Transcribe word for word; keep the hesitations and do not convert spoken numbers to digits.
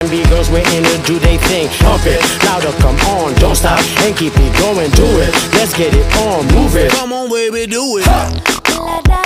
B girls waiting to do they thing. Pump it, louder, come on, don't stop and keep it going, do it. Let's get it on, move it. Come on, baby, do it.